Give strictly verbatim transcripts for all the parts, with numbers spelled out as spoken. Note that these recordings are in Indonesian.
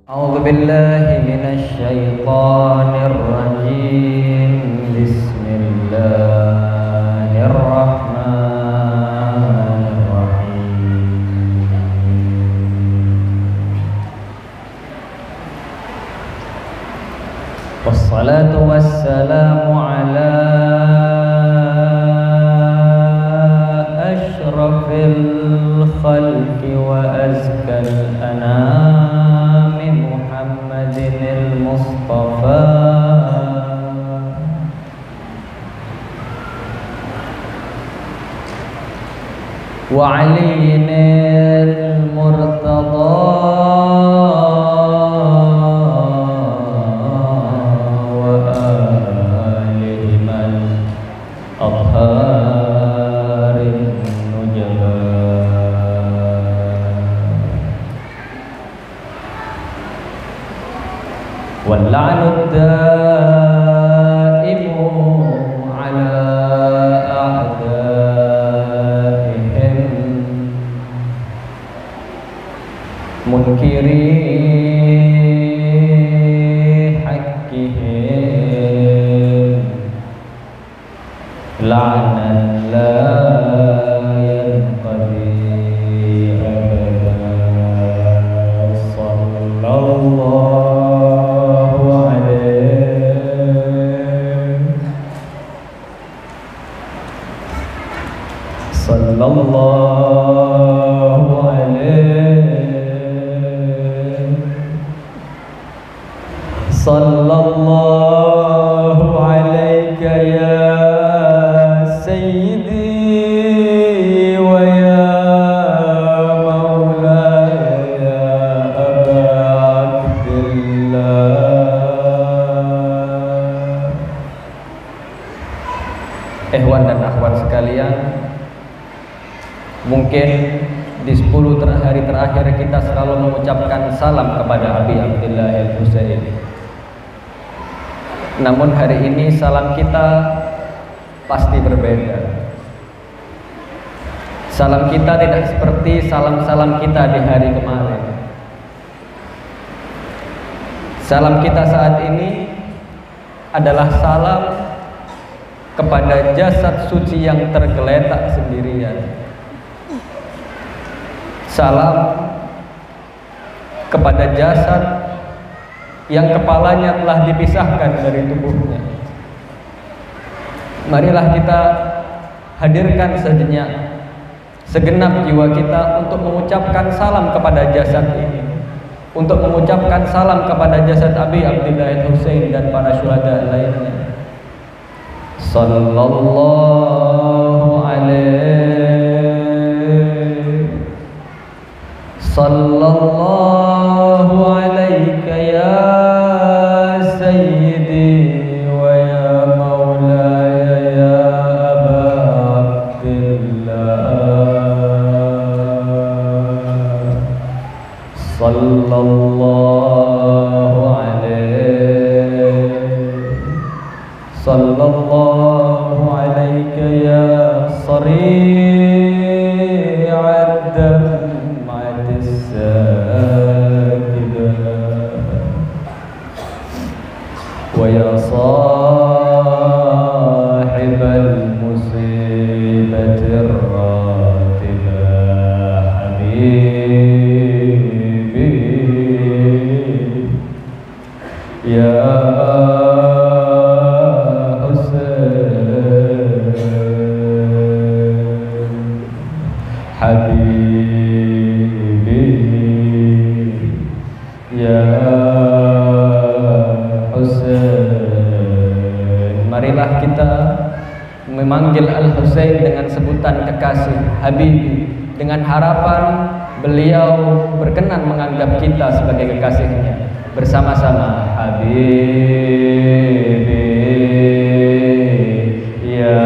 أعوذ بالله من الشيطان الرجيم. بسم الله الرحمن الرحيم. والصلاة والسلام على أشرف الخلق وأزكى الأنام محمد المصطفى وعلي المرتضى وآلهم الأطهار واللعن الدائم على أعدائهم منكري حقهم لعنا لا ينقضي أبدا. صلى الله صلى الله عليه صلى الله عليك يا سيدي ويا مولاي يا أبا عبد الله. Ikhwan dan akhwat sekalian, mungkin di sepuluh hari terakhir kita selalu mengucapkan salam kepada Abi Abdillah Al-Husain. Namun hari ini salam kita pasti berbeda. Salam kita tidak seperti salam-salam kita di hari kemarin. Salam kita saat ini adalah salam kepada jasad suci yang tergeletak sendirian. Salam kepada jasad yang kepalanya telah dipisahkan dari tubuhnya. Marilah kita hadirkan sejenak segenap jiwa kita untuk mengucapkan salam kepada jasad ini, untuk mengucapkan salam kepada jasad Abi Abdillah Al-Husain dan para syuhada lainnya. Sallallahu alaihi sallallahu alayka ya sayyidi wa ya maulaya ya Aba Abdillah. Sallallahu alayhi sallallahu alayka ya sari'ad ويا صاحب المصيبة الراتبة حبيبي يا حسين حبيبي يا marilah kita memanggil Al-Husain dengan sebutan kekasih, Habibi, dengan harapan beliau berkenan menganggap kita sebagai kekasihnya. Bersama-sama, Habibi ya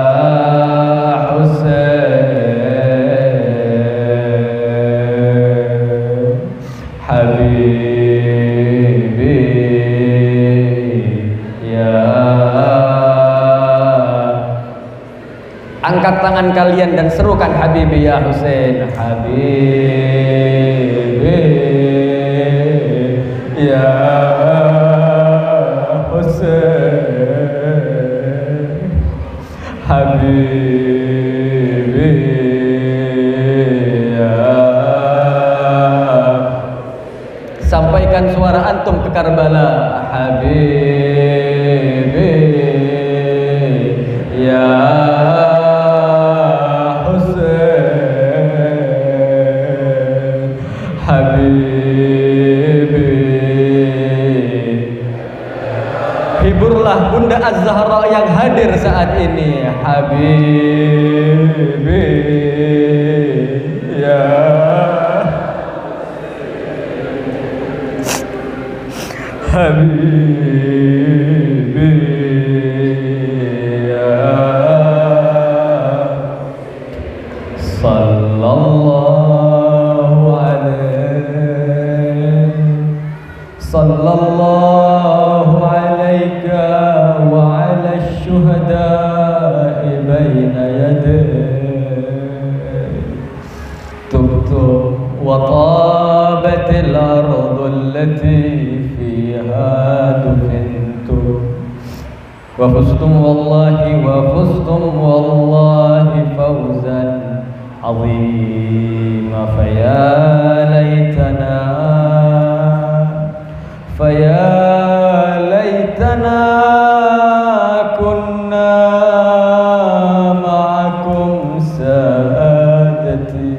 Husain Habibi ya. Angkat tangan kalian dan serukan Habibi ya Husain, Habibi sampaikan suara antum ke Karbala. Habibi ya Husain, Habibi. Hiburlah Bunda Az-Zahra yang hadir saat ini. Habibi ya Habibi ya sallallahu alaihi sallallahu alaika wa ala syuhada'i baina yadayk tubtu wa tabatil ardu allati دفنتم وفزتم والله وفزتم والله فوزا عظيما فيا ليتنا فيا ليتنا كنا معكم سادتي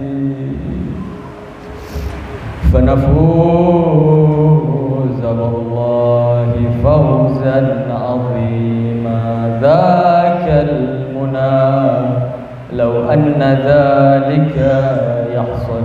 فنفوز والله فوزا عظيما ذاك المنى لو أن ذلك يحصل.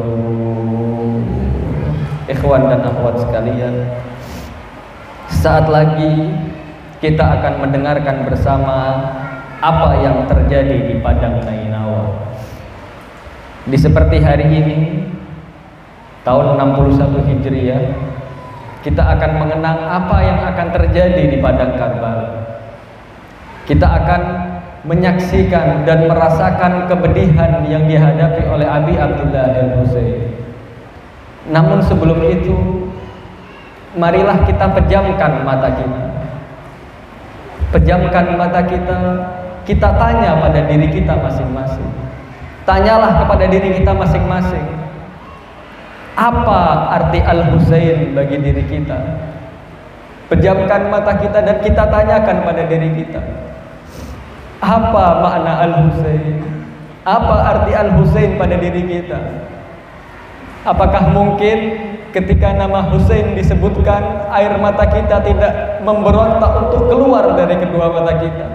Ikhwan dan akhwat sekalian, saat lagi kita akan mendengarkan bersama apa yang terjadi di Padang Nainawa. Di seperti hari ini tahun enam puluh satu Hijriah, kita akan mengenang apa yang akan terjadi di Padang Karbala. Kita akan menyaksikan dan merasakan kepedihan yang dihadapi oleh Abi Abdullah al-Husain. Namun sebelum itu, marilah kita pejamkan mata kita. Pejamkan mata kita, kita tanya pada diri kita masing-masing. Tanyalah kepada diri kita masing-masing, apa arti Al-Husain bagi diri kita? Pejamkan mata kita dan kita tanyakan pada diri kita, apa makna Al-Husain? Apa arti Al-Husain pada diri kita? Apakah mungkin ketika nama Husain disebutkan, air mata kita tidak memberontak untuk keluar dari kedua mata kita?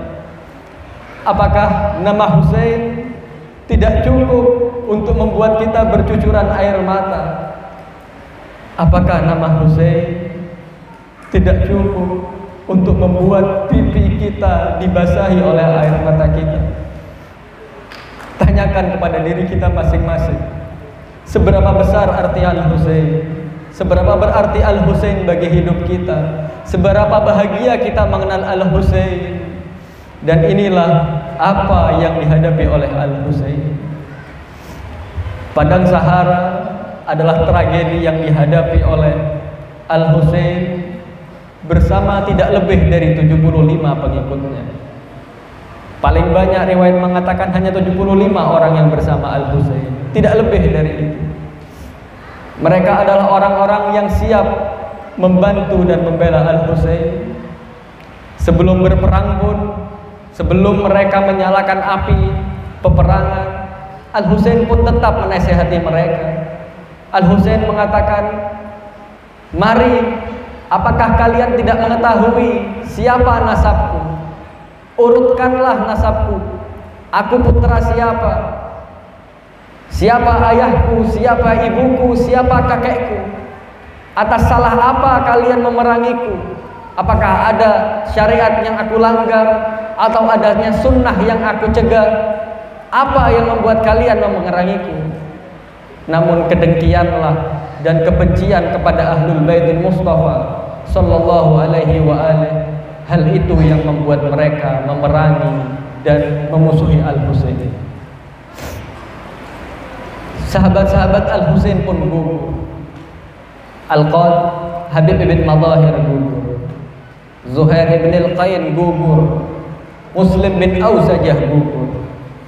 Apakah nama Husain tidak cukup untuk membuat kita bercucuran air mata? Apakah nama Husain tidak cukup untuk membuat pipi kita dibasahi oleh air mata kita? Tanyakan kepada diri kita masing-masing, seberapa besar arti Al-Husain? Seberapa berarti Al-Husain bagi hidup kita? Seberapa bahagia kita mengenal Al-Husain? Dan inilah apa yang dihadapi oleh Al-Husain. Padang Sahara adalah tragedi yang dihadapi oleh Al-Husain bersama tidak lebih dari tujuh puluh lima pengikutnya. Paling banyak riwayat mengatakan hanya tujuh puluh lima orang yang bersama Al-Husain, tidak lebih dari itu. Mereka adalah orang-orang yang siap membantu dan membela Al-Husain. Sebelum berperang pun, sebelum mereka menyalakan api peperangan, Al-Husain pun tetap menasihati mereka. Al-Husain mengatakan, mari, apakah kalian tidak mengetahui siapa nasabku? Urutkanlah nasabku. Aku putra siapa? Siapa ayahku? Siapa ibuku? Siapa kakekku? Atas salah apa kalian memerangiku? Apakah ada syariat yang aku langgar? Atau adanya sunnah yang aku cegah? Apa yang membuat kalian memerangiku? Namun kedengkianlah dan kebencian kepada Ahlul Baitul Mustafa sallallahu alaihi wa alihi, hal itu yang membuat mereka memerangi dan memusuhi Al-Husain. Sahabat-sahabat Al-Husain pun gugur. Al-Qad Habib ibn Madahir gugur, Zuhair ibn Al-Qain gugur, Muslim bin Awzajah gugur.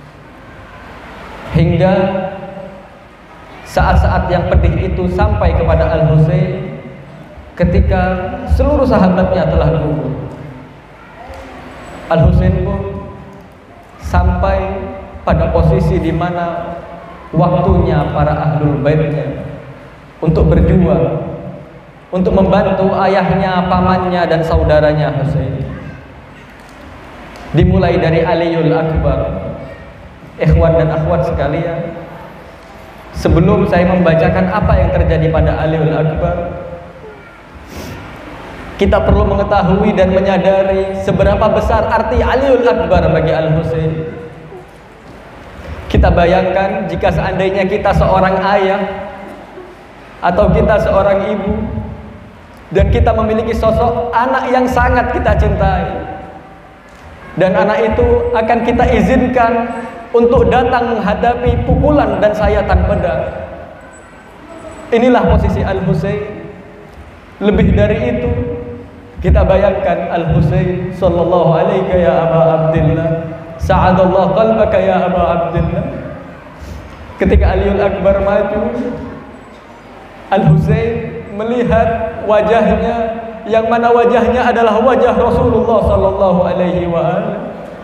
Hingga saat-saat yang pedih itu sampai kepada Al-Husain, ketika seluruh sahabatnya telah gugur. Al-Husain pun sampai pada posisi di mana waktunya para ahlul baitnya untuk berjuang, untuk membantu ayahnya, pamannya dan saudaranya Husain. Dimulai dari Aliul Akbar. Ikhwan dan akhwat sekalian, sebelum saya membacakan apa yang terjadi pada Aliul Akbar, kita perlu mengetahui dan menyadari seberapa besar arti Aliul Akbar bagi Al-Husain. Kita bayangkan jika seandainya kita seorang ayah atau kita seorang ibu dan kita memiliki sosok anak yang sangat kita cintai, dan anak itu akan kita izinkan untuk datang menghadapi pukulan dan sayatan pedang. Inilah posisi Al-Husain. Lebih dari itu, kita bayangkan Al-Husain sallallahu alaihi ya Aba Abdillah, sa'adallahu qalbaka ya Aba Abdillah. Ketika Aliul Akbar maju, Al-Husain melihat wajahnya, yang mana wajahnya adalah wajah Rasulullah sallallahu alaihi wa sallam.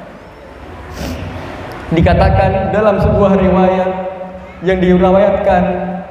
Dikatakan dalam sebuah riwayat yang diriwayatkan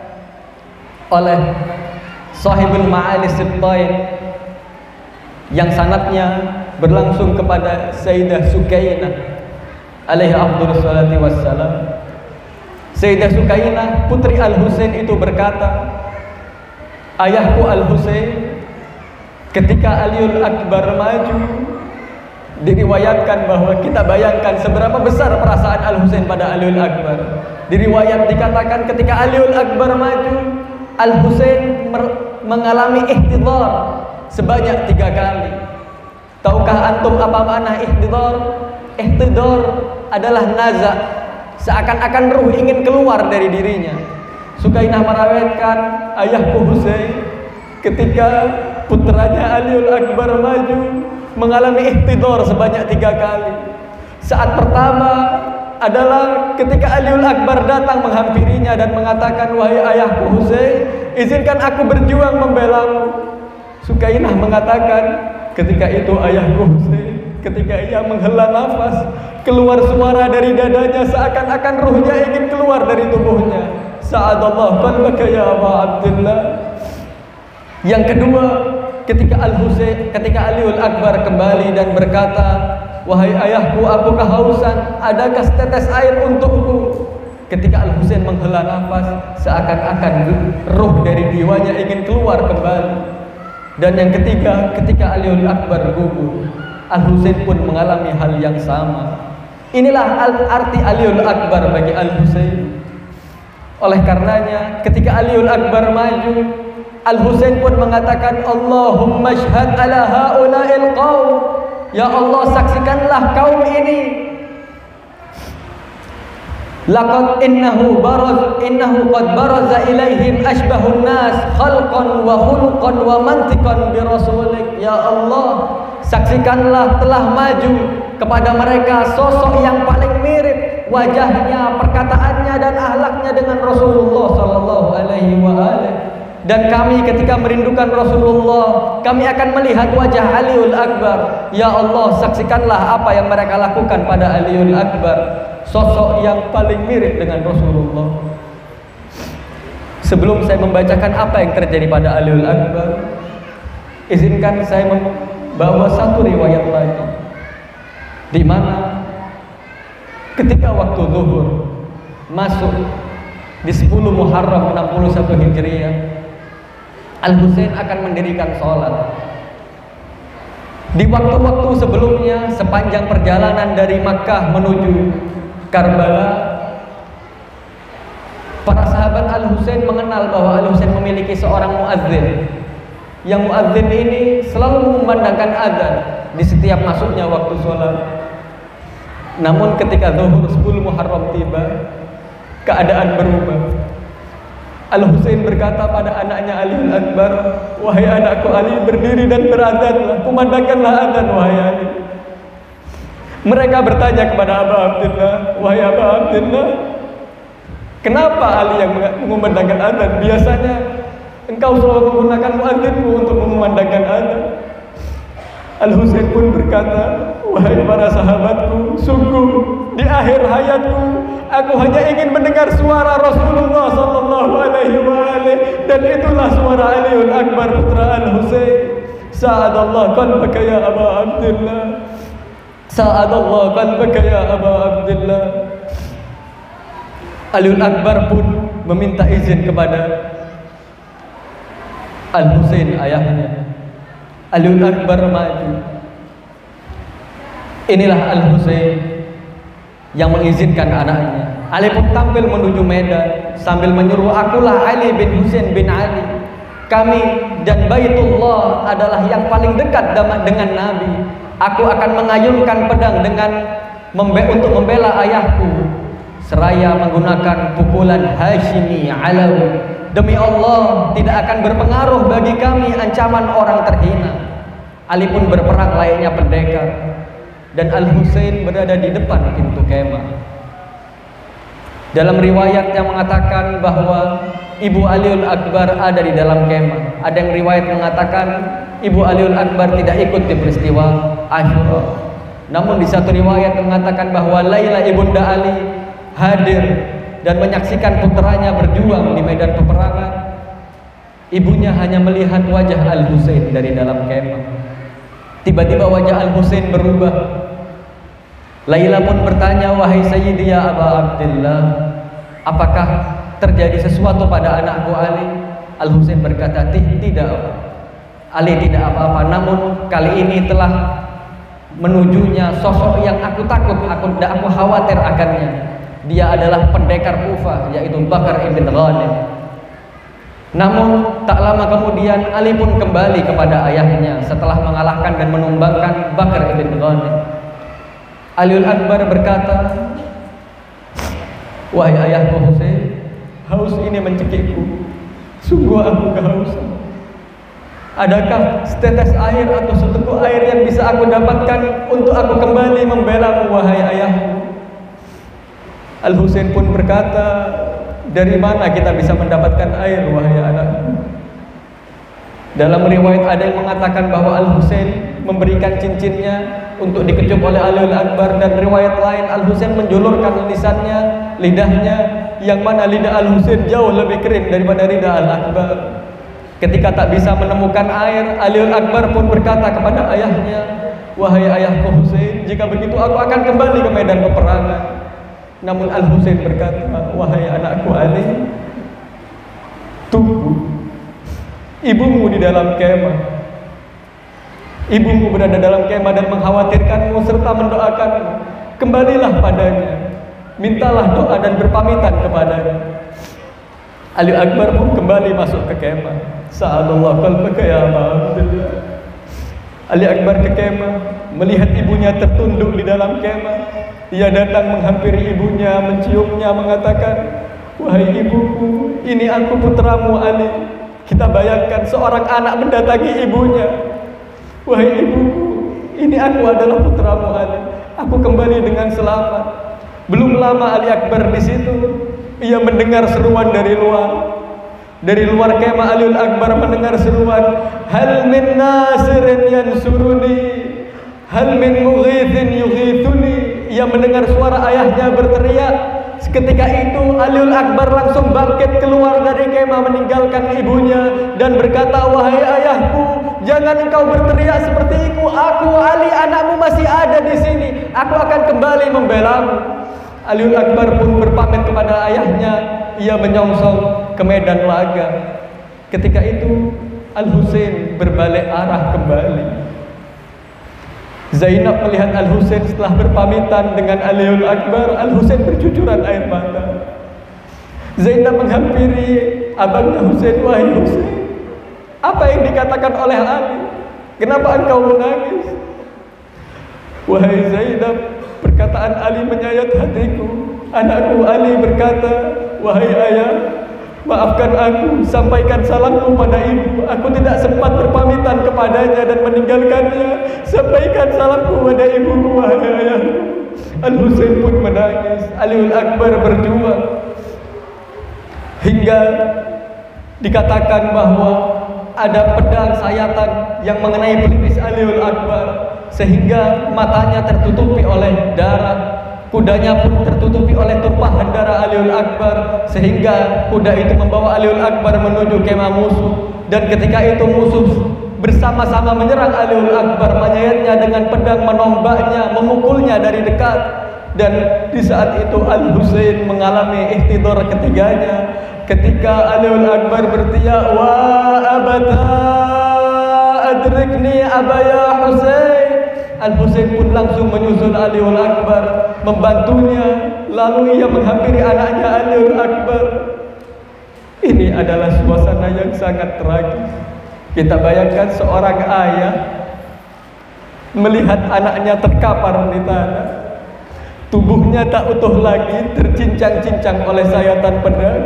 oleh Sahibul Ma'ali Sibtain, yang sanadnya berlangsung kepada Sayyidah Sukainah alaihi afdhalus salati wassalam. Sayyidah Sukainah putri Al-Husain itu berkata, ayahku Al-Husain ketika Aliul Akbar maju, diriwayatkan bahwa kita bayangkan seberapa besar perasaan Al-Husain pada Aliul Akbar. Diriwayat dikatakan ketika Aliul Akbar maju, Al-Husain mengalami ihtidhar sebanyak tiga kali. Tahukah antum apa makna ihtidhar? Ihtidhar adalah naza, seakan-akan ruh ingin keluar dari dirinya. Sukainah meriwayatkan ayahku Husain ketika putranya Aliul Akbar maju mengalami ihtidhar sebanyak tiga kali. Saat pertama adalah ketika Aliul Akbar datang menghampirinya dan mengatakan, wahai ayahku Husain, izinkan aku berjuang membelamu. Sukainah mengatakan ketika itu ayahku Husain, ketika ia menghela nafas, keluar suara dari dadanya seakan-akan ruhnya ingin keluar dari tubuhnya. Sa'adallahu qalbaka ya Aba Abdillah. Yang kedua, ketika Al-Husain, ketika Aliul Akbar kembali dan berkata, wahai ayahku, aku kehausan, adakah setetes air untukku? Ketika Al-Husain menghela nafas, seakan-akan ruh dari jiwanya ingin keluar kembali. Dan yang ketiga, ketika Aliul Akbar gugur, Al-Husain pun mengalami hal yang sama. Inilah arti Aliul Akbar bagi Al-Husain. Oleh karenanya, ketika Aliul Akbar maju, Al-Husain pun mengatakan, Allahumma syhad ala haula'il qaum. Ya Allah, saksikanlah kaum ini. Laqad innahu baraz innahu qad baraza ilaihim ashbahun nas khalqan wa khuluqan wa mantiqan bi rasulik. Ya Allah, saksikanlah telah maju kepada mereka sosok yang paling mirip wajahnya, perkataannya dan akhlaknya dengan Rasulullah sallallahu alaihi wa alihi. Dan kami ketika merindukan Rasulullah, kami akan melihat wajah Aliul Akbar. Ya Allah, saksikanlah apa yang mereka lakukan pada Aliul Akbar, sosok yang paling mirip dengan Rasulullah. Sebelum saya membacakan apa yang terjadi pada Aliul Akbar, izinkan saya membawa satu riwayat lagi, di mana ketika waktu zuhur masuk di sepuluh Muharram enam puluh satu Hijriah, Al-Husain akan mendirikan sholat. Di waktu-waktu sebelumnya, sepanjang perjalanan dari Makkah menuju Karbala, para sahabat Al-Husain mengenal bahwa Al-Husain memiliki seorang muadzin. Yang muadzin ini selalu mengumandangkan adzan di setiap masuknya waktu sholat. Namun ketika zuhur sepuluh Muharram tiba, keadaan berubah. Al-Husain berkata pada anaknya Aliul Akbar, wahai anakku Ali, berdiri dan berazanlah, kumandangkanlah adzan wahai Ali. Mereka bertanya kepada Aba Abdillah, wahai Aba Abdillah, kenapa Ali yang mengumandangkan adzan? Biasanya Engkau selalu menggunakan muadzinmu untuk memandangkan azan. Al-Husain pun berkata, wahai para sahabatku, sungguh di akhir hayatku aku hanya ingin mendengar suara Rasulullah sallallahu alaihi wasallam, dan itulah suara Aliul Akbar putra Al-Husain. Sa'adallah qalbaka ya Aba Abdillah. Sa'adallah qalbaka ya Aba Abdillah. Aliul Akbar pun meminta izin kepada Al-Husain ayahnya. Aliul Akbar maju. Inilah Al-Husain yang mengizinkan anaknya. Ali pun tampil menuju Medan sambil menyuruh, akulah Ali bin Husain bin Ali. Kami dan Baitullah adalah yang paling dekat dengan Nabi. Aku akan mengayunkan pedang dengan membe untuk membela ayahku, seraya menggunakan pukulan Hashimi Alawi. Demi Allah, tidak akan berpengaruh bagi kami ancaman orang terhina. Ali pun berperang layaknya pendekar, dan Al-Husain berada di depan pintu kemah. Dalam riwayat yang mengatakan bahwa Ibu Aliul Akbar ada di dalam kemah. Ada yang riwayat mengatakan Ibu Aliul Akbar tidak ikut di peristiwa Asyura. Namun di satu riwayat mengatakan bahwa Laila ibunda Ali hadir dan menyaksikan putranya berjuang di medan peperangan. Ibunya hanya melihat wajah Al-Husain dari dalam kemah. Tiba-tiba wajah Al-Husain berubah. Laila pun bertanya, wahai Sayyidi ya Aba Abdillah, apakah terjadi sesuatu pada anakku Ali? Al-Husain berkata, tidak Ali, tidak apa-apa, namun kali ini telah menujunya sosok yang aku takut, aku, aku khawatir akannya. Dia adalah pendekar Kufah, yaitu Bakar ibn Ghanim. Namun tak lama kemudian Ali pun kembali kepada ayahnya setelah mengalahkan dan menumbangkan Bakar ibn Ghanim. Aliul Akbar berkata, wahai ayahku Husain, haus ini mencekikku. Sungguh aku kehausan. Adakah setetes air atau seteguk air yang bisa aku dapatkan untuk aku kembali membelamu, wahai ayahku? Al-Husain pun berkata, dari mana kita bisa mendapatkan air, wahai anakku? Dalam riwayat ada yang mengatakan bahwa Al-Husain memberikan cincinnya untuk dikecup oleh Aliul Akbar, dan riwayat lain Al-Husain menjulurkan lisannya, lidahnya, yang mana lidah Al-Husain jauh lebih kering daripada lidah Al-Akbar. Ketika tak bisa menemukan air, Aliul Akbar pun berkata kepada ayahnya, wahai ayahku Husain, jika begitu aku akan kembali ke medan peperangan. Namun Al-Husain berkata, wahai anakku Ali, tunggu, ibumu di dalam kemah. Ibumu berada dalam kemah dan mengkhawatirkanmu serta mendoakanmu. Kembalilah padanya, mintalah doa dan berpamitan kepadanya. Ali Akbar pun kembali masuk ke kemah. Sa'adallah qalbaka ya Aba Abdillah. Ali Akbar ke kemah, melihat ibunya tertunduk di dalam kemah. Ia datang menghampiri ibunya, menciumnya, mengatakan, wahai ibuku, ini aku putramu Ali. Kita bayangkan seorang anak mendatangi ibunya. Wahai ibuku, ini aku adalah putramu Ali. Aku kembali dengan selamat. Belum lama Ali Akbar di situ, ia mendengar seruan dari luar. Dari luar kemah Aliul Akbar mendengar seruan, hal min nasirin yansuruni, hal min mughithin yughithuni. Ia mendengar suara ayahnya berteriak. Seketika itu Aliul Akbar langsung bangkit keluar dari kemah meninggalkan ibunya dan berkata, wahai ayahku, jangan engkau berteriak seperti itu. Aku Ali anakmu masih ada di sini. Aku akan kembali membelamu. Aliul Akbar pun berpamit kepada ayahnya. Ia menyongsong ke medan laga. Ketika itu Al-Husain berbalik arah kembali. Zainab melihat Al-Husain setelah berpamitan dengan Aliul Akbar. Al-Husain bercucuran air mata. Zainab menghampiri abangnya Husain, wahai Husain, apa yang dikatakan oleh Ali? Kenapa engkau menangis? Wahai Zainab, perkataan Ali menyayat hatiku. Anakku Ali berkata, wahai ayah, maafkan aku, sampaikan salamku pada ibu. Aku tidak sempat berpamitan kepadanya dan meninggalkannya. Sampaikan salamku pada ibuku, wahai ayah. Al-Husain pun menangis. Aliul Akbar berjuang hingga dikatakan bahwa ada pedang sayatan yang mengenai pelipis Aliul Akbar sehingga matanya tertutupi oleh darah, kudanya pun tertutupi oleh tumpahan darah Aliul Akbar, sehingga kuda itu membawa Aliul Akbar menuju kemah musuh. Dan ketika itu musuh bersama-sama menyerang Aliul Akbar, menyayatnya dengan pedang, menombaknya, memukulnya dari dekat. Dan di saat itu Al-Husain mengalami ihtidar ketiganya ketika Aliul Akbar berteriak, wa abata adrikni abaya Husain. Al-Husain pun langsung menyusul Aliul Akbar, membantunya, lalu ia menghampiri anaknya Aliul Akbar. Ini adalah suasana yang sangat tragis. Kita bayangkan seorang ayah melihat anaknya terkapar di tanah, tubuhnya tak utuh lagi, tercincang-cincang oleh sayatan pedang.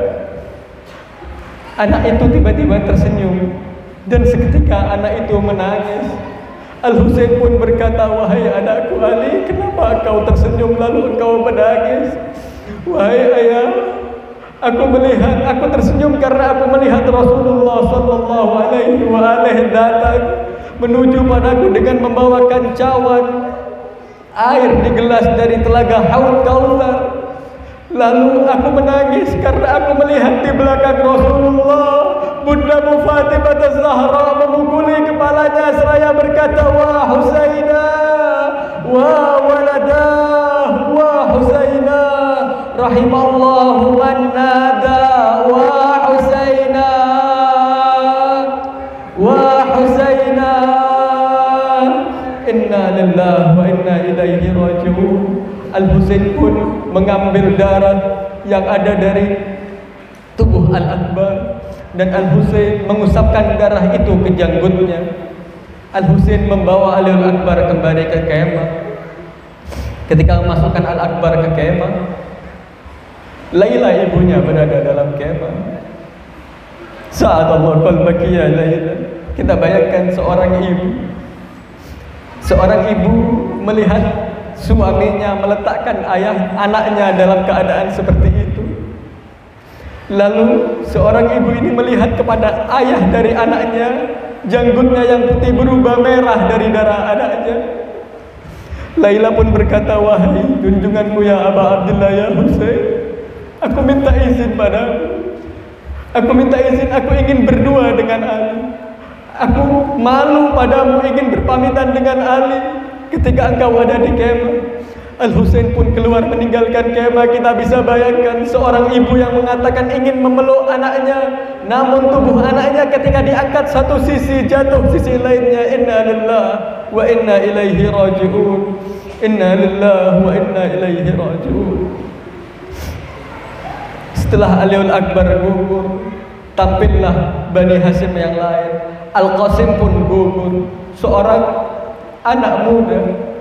Anak itu tiba-tiba tersenyum, dan seketika anak itu menangis. Al-Husain pun berkata, wahai anakku Ali, kenapa engkau tersenyum lalu engkau menangis? Wahai ayah, aku melihat, aku tersenyum karena aku melihat Rasulullah sallallahu alaihi wasallam datang menuju padaku dengan membawakan cawan air di gelas dari telaga Haud Kautsar. Lalu aku menangis karena aku melihat di belakang Rasulullah Bunda Fatimah Az-Zahra memukuli kepalanya seraya berkata, wa Husaina, wa walada, wa Husaina, rahimallahu man nada, wa Husaina, wa Husaina, inna lillahi wa inna ilaihi raji'un. Al-Husain pun mengambil darah yang ada dari tubuh Al-Akbar, dan Al-Husain mengusapkan darah itu ke janggutnya. Al-Husain membawa Aliul Akbar kembali ke kemah. Ketika memasukkan Al-Akbar ke kemah, Laila ibunya berada dalam kemah. Sa'adallahu qalbaki ya Laila. Kita bayangkan seorang ibu, seorang ibu melihat suaminya meletakkan ayah anaknya dalam keadaan seperti itu. Lalu seorang ibu ini melihat kepada ayah dari anaknya, janggutnya yang putih berubah merah dari darah anaknya. Laila pun berkata, wahai junjunganku ya Aba Abdullah ya Husain, aku minta izin padamu. Aku minta izin, aku ingin berdua dengan Ali. Aku malu padamu ingin berpamitan dengan Ali ketika engkau ada di kemah. Al-Husain pun keluar meninggalkan kemah. Kita bisa bayangkan seorang ibu yang mengatakan ingin memeluk anaknya, namun tubuh anaknya ketika diangkat satu sisi jatuh sisi lainnya. Inna lillahi wa inna ilaihi raji'un. Inna lillahi wa inna ilaihi raji'un. Setelah Aliul Akbar gugur, tampillah Bani Hashim yang lain. Al-Qasim pun gugur, seorang anak muda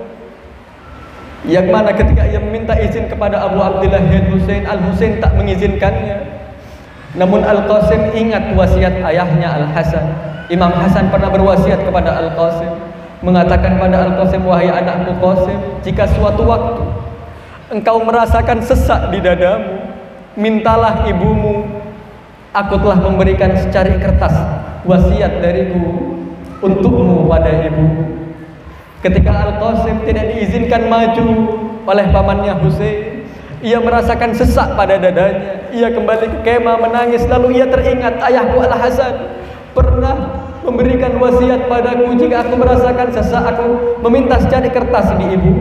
yang mana ketika ia meminta izin kepada Abu Abdillah Husain, Al-Husain tak mengizinkannya. Namun Al-Qasim ingat wasiat ayahnya Al-Hasan. Imam Hasan pernah berwasiat kepada Al-Qasim, mengatakan pada Al-Qasim, wahai anakku Qasim, jika suatu waktu engkau merasakan sesak di dadamu, mintalah ibumu, aku telah memberikan secari kertas wasiat dariku untukmu pada ibumu. Ketika Al-Qasim tidak diizinkan maju oleh pamannya Husain, ia merasakan sesak pada dadanya. Ia kembali ke kemah menangis. Lalu ia teringat, ayahku Al-Hasan pernah memberikan wasiat padaku, jika aku merasakan sesak, aku meminta secari kertas di ibu.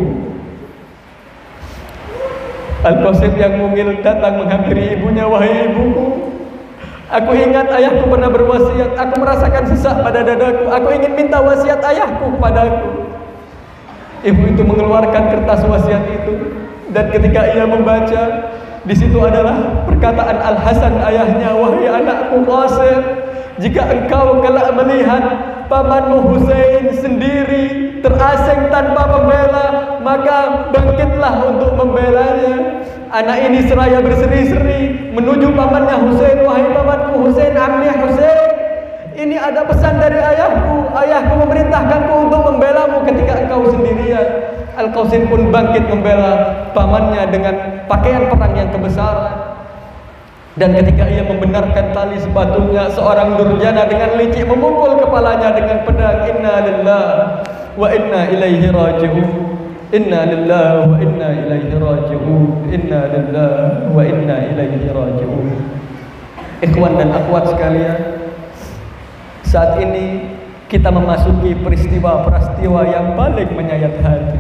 Al-Qasim yang mungil datang menghampiri ibunya, wahai ibuku, aku ingat ayahku pernah berwasiat, aku merasakan sesak pada dadaku, aku ingin minta wasiat ayahku padaku. Ibu itu mengeluarkan kertas wasiat itu, dan ketika ia membaca, di situ adalah perkataan Al-Hasan ayahnya, wahai anakku Qasim, jika engkau kelak melihat pamanmu Husain sendiri terasing tanpa pembela, maka bangkitlah untuk membelanya. Anak ini seraya berseri-seri menuju pamannya Husain, wahai pamanku Husain, ammi Husain, ini ada pesan dari ayahku. Ayahku memerintahkanku untuk membelamu ketika engkau sendirian. Al-Qasim pun bangkit membela pamannya dengan pakaian perang yang kebesaran. Dan ketika ia membenarkan tali sepatunya, seorang durjana dengan licik memukul kepalanya dengan pedang. Inna lillahi wa inna ilaihi raji'un. Inna lillahi wa inna ilaihi raji'un. Inna lillahi wa inna ilaihi raji'un. Ikhwan dan akhwat sekalian, saat ini kita memasuki peristiwa-peristiwa yang paling menyayat hati.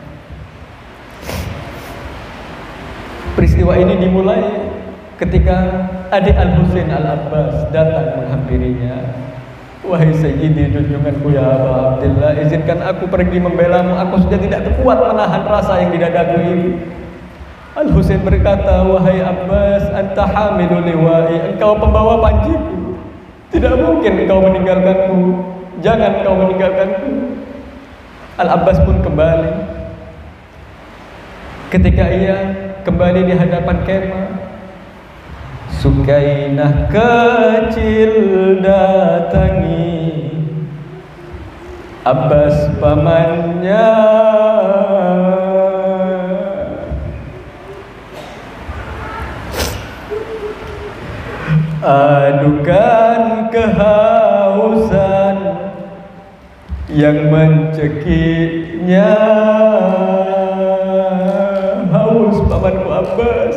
Peristiwa ini dimulai ketika adik Al-Husain Al-Abbas datang menghampirinya. Wahai Sayyidi, junjunganku ya Aba Abdillah, izinkan aku pergi membelamu. Aku sudah tidak kuat menahan rasa yang di dadaku ini. Al-Husain berkata, wahai Abbas, anta hamilu liwa'i, engkau pembawa panjiku. Tidak mungkin engkau meninggalkanku. Jangan engkau meninggalkanku. Al-Abbas pun kembali. Ketika ia kembali di hadapan kemah, Sukainah kecil datangi Abbas pamannya, adukan kehausan yang mencekiknya. Haus pamanku Abbas,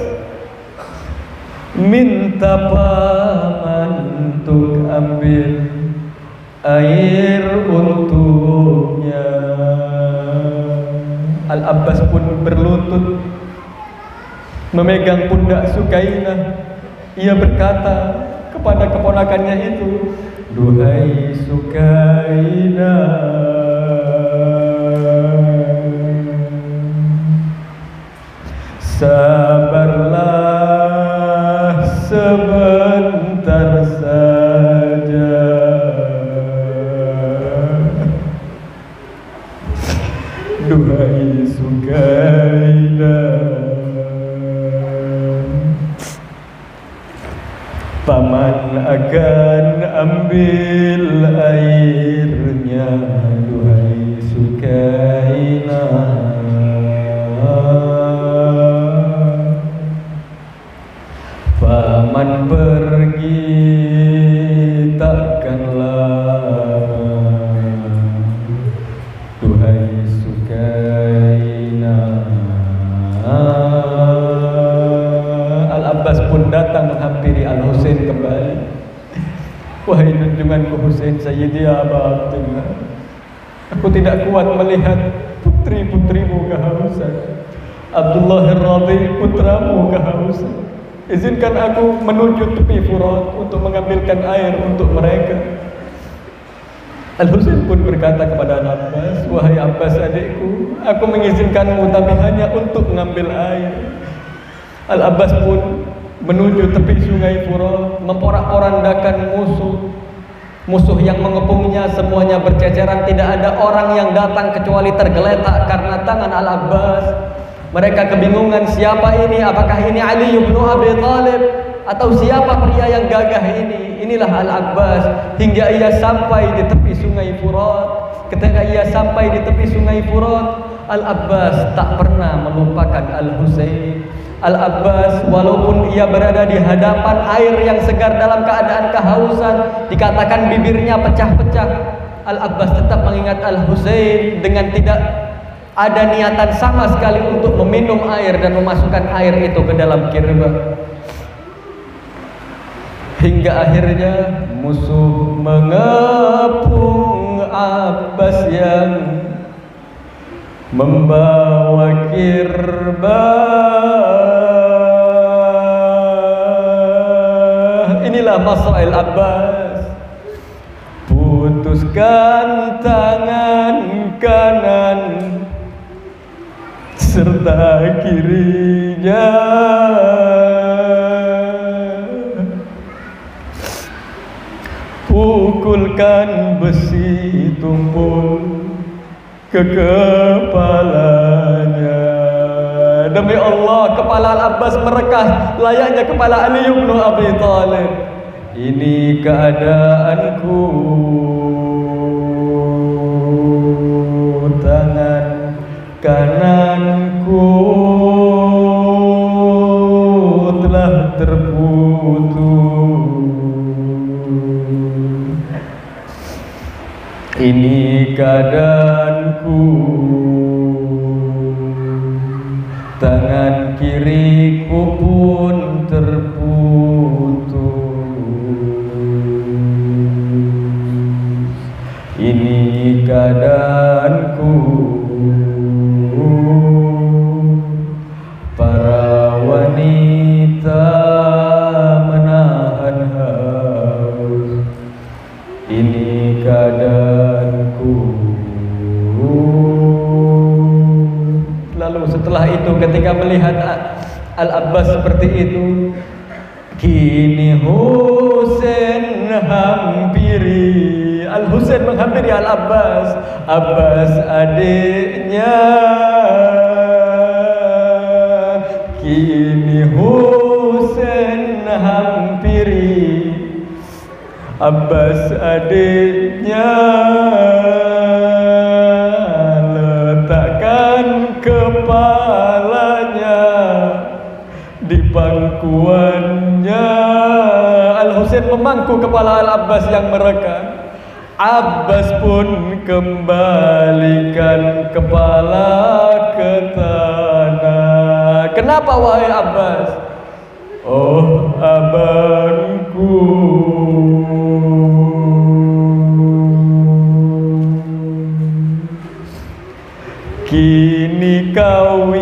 minta paman untuk ambil air untuknya. Al-Abbas pun berlutut memegang pundak Sukainah. Ia berkata kepada keponakannya itu, duhai Sukainah, sabarlah sebentar saja. Duhai Sukainah, paman akan ambil airnya. Duhai Sukainah, paman pergi takkan lama. Duhai Sukainah. Al-Abbas pun datang menghampiri Al-Husain kembali. Wahai junjunganku Husain, Sayyidi Aba Abdillah, aku tidak kuat melihat putri-putrimu kehausan. Abdullah Ar-Radhi, putramu kehausan. Izinkan aku menuju tepi Furat untuk mengambilkan air untuk mereka. Al-Husain pun berkata kepada Al-Abbas, wahai Abbas adikku, aku mengizinkanmu tapi hanya untuk mengambil air. Al-Abbas pun menuju tepi sungai Furat, memporak-porandakan musuh. Musuh yang mengepungnya semuanya berceceran, tidak ada orang yang datang kecuali tergeletak karena tangan Al-Abbas. Mereka kebingungan, siapa ini? Apakah ini Ali bin Abi Thalib atau siapa pria yang gagah ini? Inilah Al-Abbas. Hingga ia sampai di tepi sungai Furat. Ketika ia sampai di tepi sungai Furat, Al-Abbas tak pernah melupakan Al-Husain. Al-Abbas walaupun ia berada di hadapan air yang segar dalam keadaan kehausan, dikatakan bibirnya pecah-pecah, Al-Abbas tetap mengingat Al-Husain dengan tidak ada niatan sama sekali untuk meminum air dan memasukkan air itu ke dalam kirba. Hingga akhirnya musuh mengepung Abbas yang membawa kirba. Inilah masail Abbas. Putuskan tangan kanan serta kirinya, pukulkan besi tumpul ke kepalanya. Demi Allah, kepala Al-Abbas merekah layaknya kepala Ali bin Abi Thalib. Ini keadaanku, tangan kananku telah terputus. Ini keadaanku, tangan kiriku pun terputus. Ini keadaanku, para wanita menahan haus. Ini keadaanku. Lalu setelah itu ketika melihat Al-Abbas seperti itu, kini Husain hampiri, Al-Husain menghampiri Al-Abbas, Abbas adiknya. Kini Husain hampiri, Abbas adiknya. Letakkan kepalanya di pangkuannya. Al-Husain memangku kepala Al-Abbas yang merekah. Abbas pun kembalikan kepala ke tanah. Kenapa wahai Abbas? Oh abangku, kini kau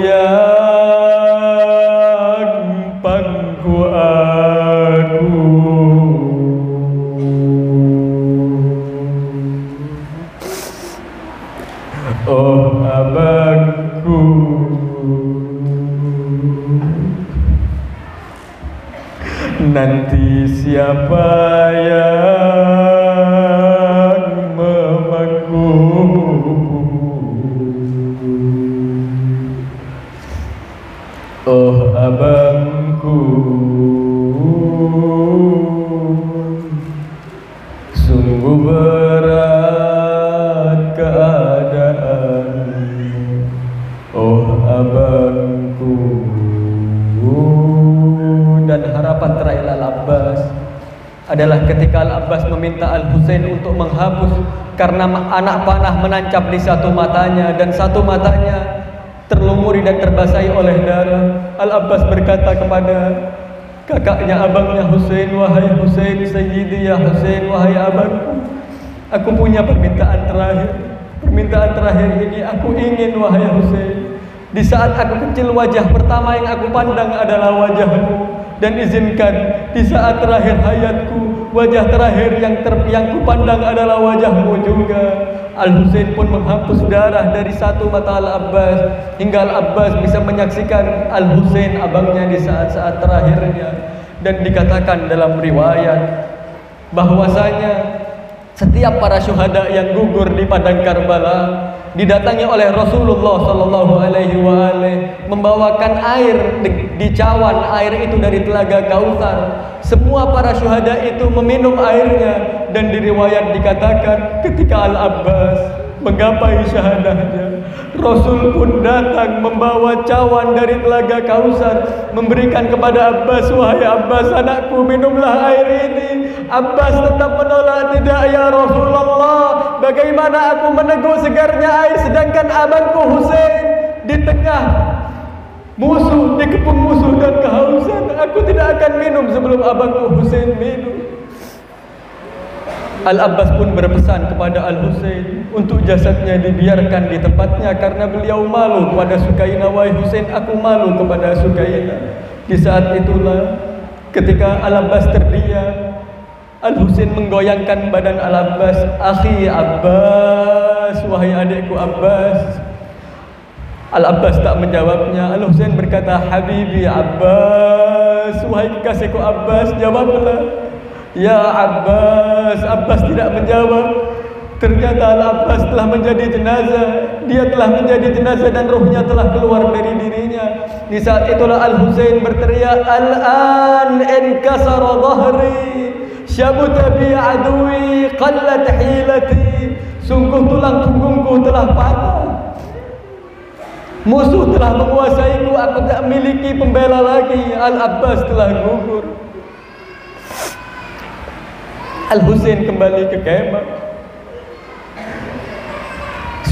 yang pangku aku. Oh abangku, nanti siapa yang memangku? Oh abangku, sungguh berat keadaan. Oh abangku. Dan harapan terakhir Al-Abbas adalah ketika Al-Abbas meminta Al-Husain untuk menghapus karena anak panah menancap di satu matanya dan satu matanya terlumuri dan terbasahi oleh darah. Al-Abbas berkata kepada kakaknya, abangnya Husain, wahai Husain, Sayyidi ya Husain, wahai abangku, aku punya permintaan terakhir. Permintaan terakhir ini aku ingin, wahai Husain, di saat aku kecil wajah pertama yang aku pandang adalah wajahmu. Dan izinkan di saat terakhir hayatku, wajah terakhir yang ter, yang kupandang adalah wajahmu juga. Al-Husain pun menghapus darah dari satu mata Al-Abbas, hingga Al-Abbas bisa menyaksikan Al-Husain abangnya di saat-saat terakhirnya. Dan dikatakan dalam riwayat bahwasanya setiap para syuhada yang gugur di padang Karbala didatangi oleh Rasulullah Sallallahu Alaihi Wasallam membawakan air di, di cawan air itu dari telaga Kautsar. Semua para syuhada itu meminum airnya, dan di riwayat dikatakan ketika Al-Abbas menggapai syahadahnya, Rasul pun datang membawa cawan dari telaga Kautsar, memberikan kepada Abbas, wahai Abbas anakku, minumlah air ini. Abbas tetap menolak, tidak ya Rasulullah, bagaimana aku meneguk segarnya air sedangkan abangku Husain di tengah musuh, dikepung musuh dan kehausan. Aku tidak akan minum sebelum abangku Husain minum. Al-Abbas pun berpesan kepada Al-Husain untuk jasadnya dibiarkan di tempatnya karena beliau malu kepada Sukainah. Wahai Husain, aku malu kepada Sukainah. Di saat itulah ketika Al-Abbas terdiam, Al-Husain menggoyangkan badan Al-Abbas. Akhi Abbas, wahai adikku Abbas. Al-Abbas tak menjawabnya. Al-Husain berkata, Habibi Abbas, wahai kekasihku Abbas, jawablah. Ya Abbas. Abbas tidak menjawab. Ternyata Al-Abbas telah menjadi jenazah. Dia telah menjadi jenazah dan ruhnya telah keluar dari dirinya. Di saat itulah Al-Husain berteriak, Al-an inkasara dhahri, syabuta bi adui, qallat hilati. Sungguh tulang punggungku telah patah, musuh telah menguasaiku, aku tak memiliki pembela lagi. Al-Abbas telah gugur. Al-Husain kembali ke kemah.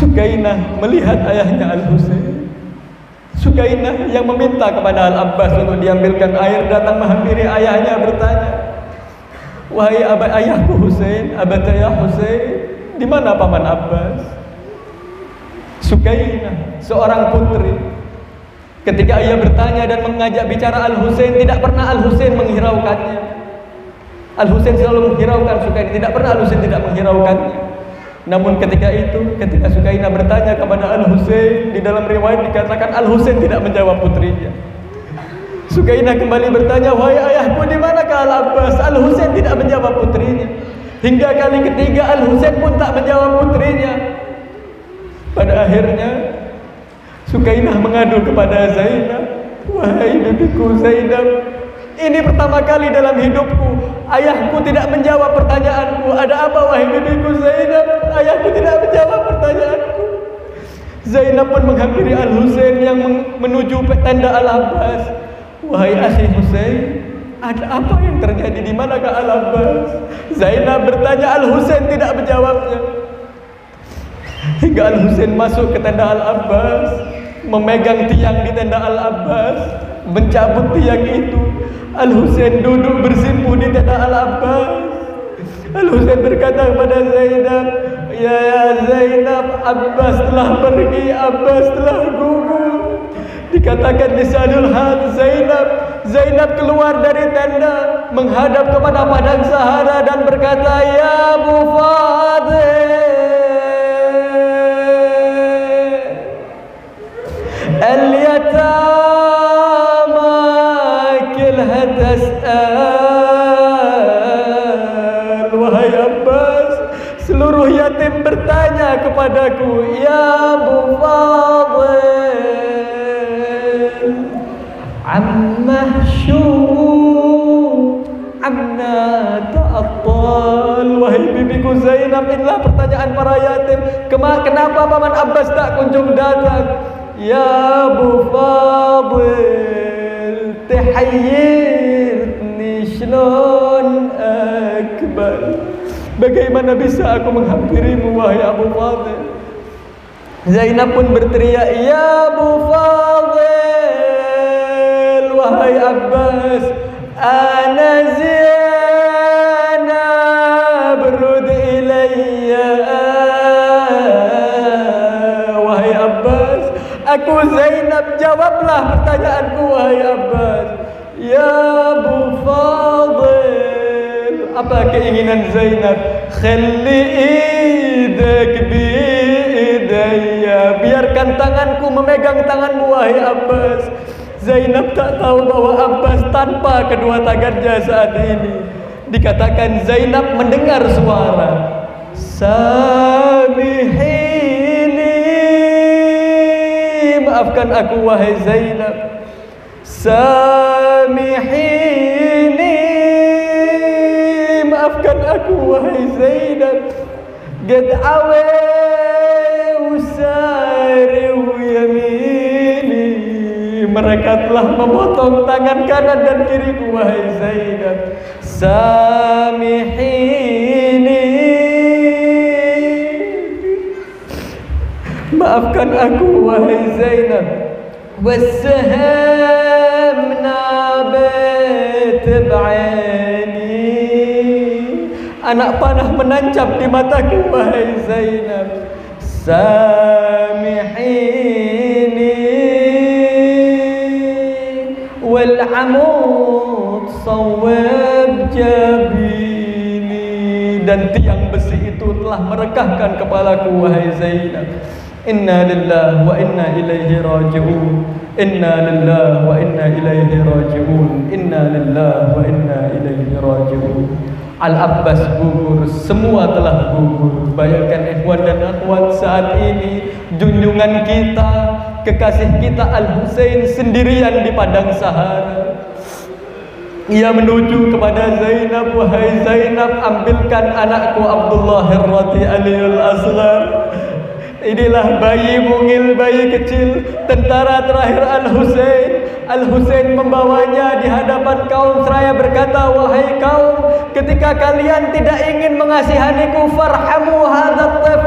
Sukainah melihat ayahnya Al-Husain. Sukainah yang meminta kepada Al-Abbas untuk diambilkan air, datang menghampiri ayahnya bertanya, "Wahai abah ayahku Husain, abata ya Husain, di mana paman Abbas?" Sukainah, seorang putri, ketika ia bertanya dan mengajak bicara Al-Husain, tidak pernah Al-Husain menghiraukannya. Al-Husain selalu menghiraukan Sukainah, tidak pernah Al-Husain tidak menghiraukannya. Namun ketika itu, ketika Sukainah bertanya kepada Al-Husain, di dalam riwayat dikatakan Al-Husain tidak menjawab putrinya. Sukainah kembali bertanya, "Wahai ayahku, di manakah Al-Abbas?" Al-Husain tidak menjawab putrinya. Hingga kali ketiga Al-Husain pun tak menjawab putrinya. Pada akhirnya Sukainah mengadu kepada Zainab, "Wahai bibiku Zainab, ini pertama kali dalam hidupku ayahku tidak menjawab pertanyaanku. Ada apa wahai bibiku Zainab? Ayahku tidak menjawab pertanyaanku." Zainab pun menghampiri Al-Husain yang menuju tenda Al-Abbas. "Wahai akhi Husain, ada apa yang terjadi? Di manakah Al-Abbas?" Zainab bertanya, Al-Husain tidak menjawabnya. Hingga Al-Husain masuk ke tenda Al-Abbas, memegang tiang di tenda Al-Abbas, mencabut tiang itu. Al-Husain duduk bersimpuh di tenda Al-Abbas. Al-Husain berkata kepada Zainab, "Ya, ya Zainab, Abbas telah pergi, Abbas telah gugur." Dikatakan lisanul hal Zainab Zainab keluar dari tenda, menghadap kepada padang Sahara dan berkata, "Ya Abu Fadil, al-yatama kilha tas'al." Wahai Abbas, seluruh yatim bertanya kepadaku, "Ya Abu Fadil, ammah syu amna ta'attal." Wahai bibiku Zainab, inilah pertanyaan para yatim, kenapa paman Abbas tak kunjung datang? "Ya Abu Fadil, tahayyirni shlon akbar." Bagaimana bisa aku menghampirimu wahai Abu Fadil? Zainab pun berteriak, "Ya Abu Fadil, wahai Abbas, ana Zainab rud ilayya." Wahai Abbas, aku Zainab, jawablah pertanyaanku wahai Abbas. "Ya Abu Fadil." Apa keinginan Zainab? "Khalli idak bi idayya." Biarkan tanganku memegang tanganmu wahai Abbas. Zainab tak tahu bahwa Abbas tanpa kedua tangannya saat ini. Dikatakan Zainab mendengar suara, "Samihini, maafkan aku wahai Zainab. Samihini, maafkan aku wahai Zainab. Gad awe usari yamini." Mereka telah memotong tangan kanan dan kiriku wahai Zainab. Samihini, maafkan aku wahai Zainab. Wassaham nabat ba'ani. Anak panah menancap di mataku wahai Zainab. Samihini, wal amud sawab jabini. Dan tiang besi itu telah merekahkan kepalaku wahai Zainab. Inna lillahi wa inna ilaihi raji'un. Inna lillahi wa inna ilaihi raji'un. Inna lillahi wa inna ilaihi raji'un. Al-Abbas gugur, semua telah gugur. Bayangkan ikhwan dan akhwat, saat ini junjungan kita, kekasih kita Al-Husain sendirian di padang Sahara. Ia menuju kepada Zainab, "Wahai Zainab, ambilkan anakku Abdullah ar-Rati Aliyul Asghar." Inilah bayi mungil, bayi kecil, tentara terakhir Al-Husain. Al-Husain membawanya di hadapan kaum seraya berkata, "Wahai kaum, ketika kalian tidak ingin mengasihaniku, farhamu hadzal tifl,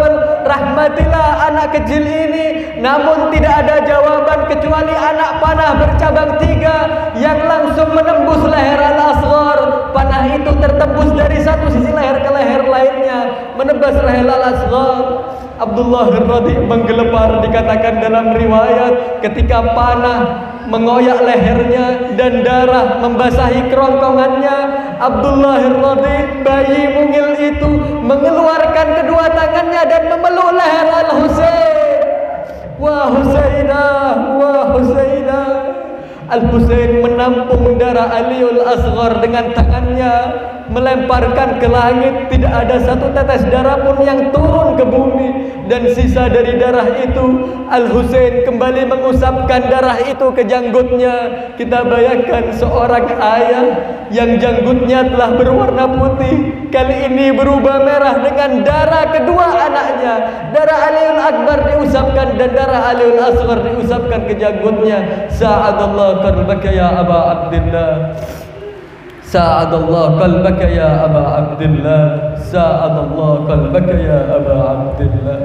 rahmatilah anak kecil ini. Namun tidak ada jawaban kecuali anak panah bercabang tiga yang langsung menembus leher Al-Asghar. Panah itu tertembus dari satu sisi leher ke leher lainnya, menebas leher Al-Asghar. Abdullah Ar-Radi menggelepar, dikatakan dalam riwayat ketika panah mengoyak lehernya dan darah membasahi kerongkongannya, Abdullah Ar-Radi, bayi mungil itu, mengeluarkan kedua tangannya dan memeluk leher Al-Husain. Wah Husainah, wah Husainah. Al-Husain menampung darah Aliul Asghar dengan tangannya, melemparkan ke langit. Tidak ada satu tetes darah pun yang turun ke bumi. Dan sisa dari darah itu, Al-Husain kembali mengusapkan darah itu ke janggutnya. Kita bayangkan seorang ayah yang janggutnya telah berwarna putih, kali ini berubah merah dengan darah kedua anaknya. Darah Aliul Akbar diusapkan dan darah Aliul Asghar diusapkan ke janggutnya. Sa'adallah qalbaka ya Aba Abdillah, Sa'adallah qalbaka ya Aba Abdillah, Sa'adallah qalbaka ya Aba Abdillah.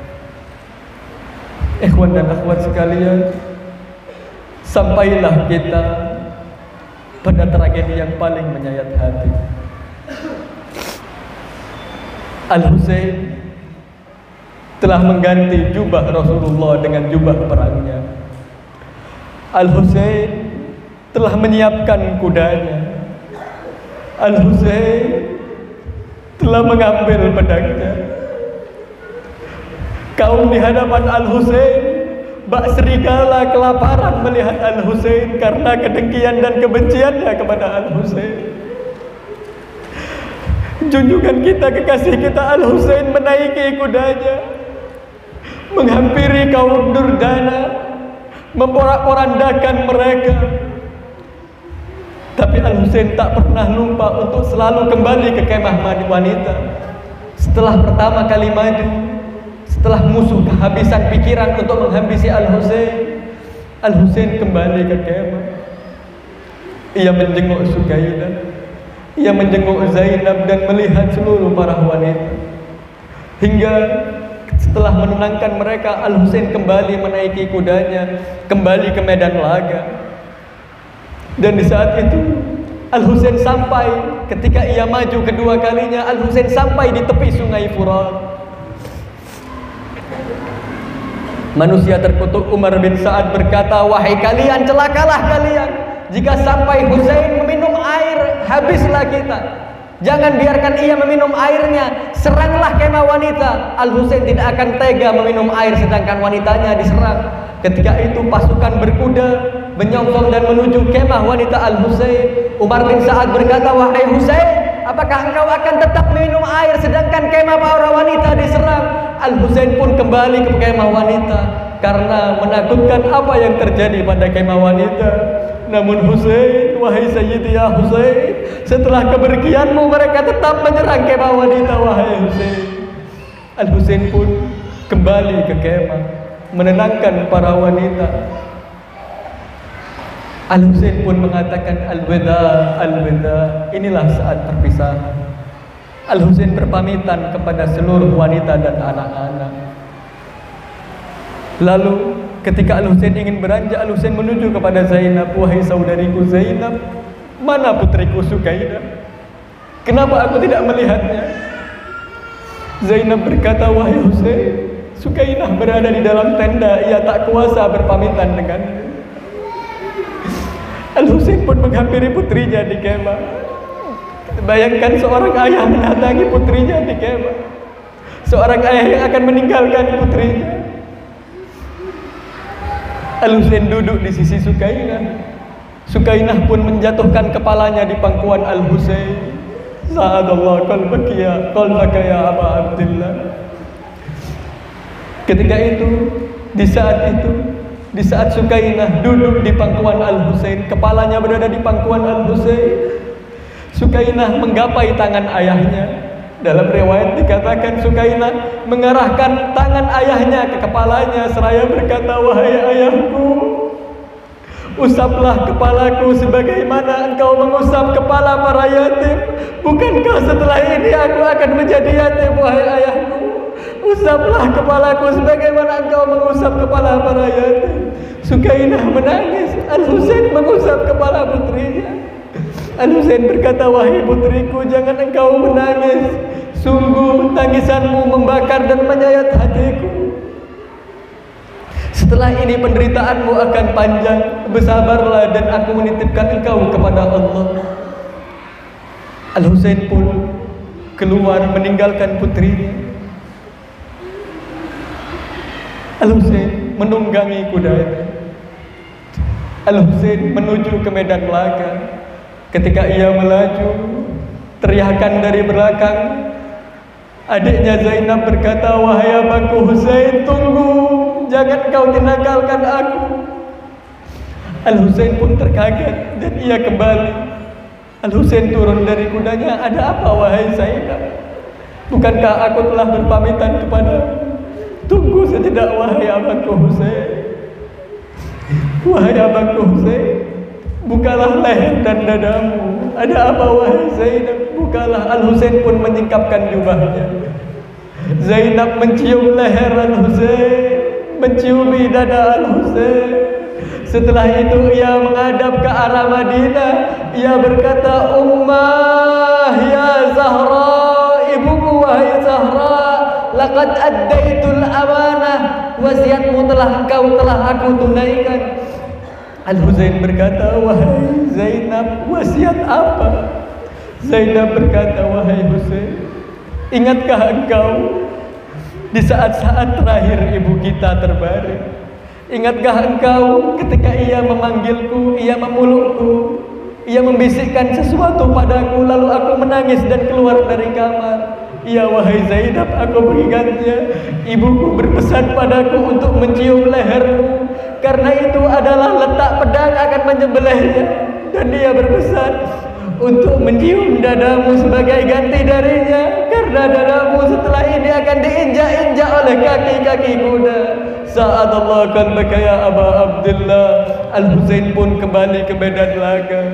Ikhwan dan akhwat sekalian, sampailah kita pada tragedi yang paling menyayat hati. Al-Husain telah mengganti jubah Rasulullah dengan jubah perangnya. Al-Husain telah menyiapkan kudanya. Al-Husain telah mengambil pedangnya. Kaum di hadapan Al-Husain bak serigala kelaparan melihat Al-Husain karena kedengkian dan kebenciannya kepada Al-Husain. Junjungan kita, kekasih kita Al-Husain menaiki kudanya, menghampiri kaum Durdana, memporak-porandakan mereka. Tapi Al-Husain tak pernah lupa untuk selalu kembali ke kemah wanita. Setelah pertama kali maju, setelah musuh kehabisan pikiran untuk menghabisi Al-Husain, Al-Husain kembali ke kemah. Ia menjenguk Sukainah, ia menjenguk Zainab dan melihat seluruh para wanita. Hingga setelah menenangkan mereka, Al-Husain kembali menaiki kudanya, kembali ke medan laga. Dan di saat itu Al-Husain sampai, ketika ia maju kedua kalinya, Al-Husain sampai di tepi sungai Furat. Manusia terkutuk Umar bin Sa'ad berkata, wahai kalian, celakalah kalian jika sampai Husain meminum air, habislah kita. Jangan biarkan ia meminum airnya, seranglah kemah wanita. Al-Husain tidak akan tega meminum air sedangkan wanitanya diserang. Ketika itu pasukan berkuda menyongsong dan menuju kemah wanita Al-Husain. Umar bin Sa'ad berkata, wahai Husain, apakah engkau akan tetap minum air sedangkan kemah para wanita diserang? Al-Husain pun kembali ke kemah wanita karena menakutkan apa yang terjadi pada kemah wanita. Namun Husain, wahai Sayyidi ya Husain, setelah kepergianmu mereka tetap menyerang kemah wanita, wahai Husain. Al-Husain pun kembali ke kemah, menenangkan para wanita. Al-Husain pun mengatakan al-weda, al-weda, inilah saat perpisahan. Al-Husain berpamitan kepada seluruh wanita dan anak-anak. Lalu ketika Al-Husain ingin beranjak, Al-Husain menuju kepada Zainab, wahai saudariku Zainab, mana putriku Sukainah? Kenapa aku tidak melihatnya? Zainab berkata, wahai Husain, Sukainah berada di dalam tenda, ia tak kuasa berpamitan denganmu. Al-Husain pun menghampiri putrinya di kemah. Bayangkan seorang ayah mendatangi putrinya di kemah, seorang ayah yang akan meninggalkan putrinya. Al-Husain duduk di sisi Sukainah. Sukainah pun menjatuhkan kepalanya di pangkuan Al-Husain. Sa'adallah qalbaka ya qalbaka ya Aba Abdillah. Ketika itu, di saat itu, di saat Sukainah duduk di pangkuan Al-Husain, kepalanya berada di pangkuan Al-Husain, Sukainah menggapai tangan ayahnya. Dalam riwayat dikatakan Sukainah mengarahkan tangan ayahnya ke kepalanya seraya berkata, wahai ayahku, usaplah kepalaku sebagaimana engkau mengusap kepala para yatim. Bukankah setelah ini aku akan menjadi yatim, wahai ayahku? usaplah kepalaku sebagaimana engkau mengusap kepala para yatim. Sukainah menangis. Al-Husain mengusap kepala putrinya. Al-Husain berkata, wahai putriku, jangan engkau menangis. Sungguh tangisanmu membakar dan menyayat hatiku. Setelah ini penderitaanmu akan panjang. Bersabarlah dan aku menitipkan engkau kepada Allah. Al-Husain pun keluar meninggalkan putrinya. Al-Husain menunggangi kudanya. Al-Husain menuju ke medan laga. Ketika ia melaju, teriakan dari belakang. Adiknya Zainab berkata, wahai abangku Husain, tunggu, jangan kau tinggalkan aku. Al-Husain pun terkaget dan ia kembali. Al-Husain turun dari kudanya. Ada apa wahai Zainab? Bukankah aku telah berpamitan kepadamu? Tunggu sejenak wahai abangku Husain. Wahai abangku Husain, bukalah leher dan dadamu. Ada apa wahai Zainab? Bukalah. Al-Husain pun menyingkapkan jubahnya. Zainab mencium leher Al-Husain, menciumi dada Al-Husain. Setelah itu ia menghadap ke arah Madinah. Ia berkata, Ummah ya Zahra, ibuku wahai Zahra, laqad addaitul amanah, wasiatmu telah engkau telah aku tunaikan. Al-Husain berkata, wahai Zainab, wasiat apa? Zainab berkata, wahai Husain, ingatkah engkau di saat-saat terakhir ibu kita terbaring? Ingatkah engkau ketika ia memanggilku, ia memelukku, ia membisikkan sesuatu padaku, lalu aku menangis dan keluar dari kamar? Ya wahai Zainab, aku mengingatnya. Ibuku berpesan padaku untuk mencium lehermu, karena itu adalah letak pedang akan menyembelihnya. Dan dia berpesan untuk mencium dadamu sebagai ganti darinya, karena dadamu setelah ini akan diinjak-injak oleh kaki-kaki kuda. Sa'adallah qalbaka ya Aba Abdullah. Al-Husain pun kembali ke medan laga.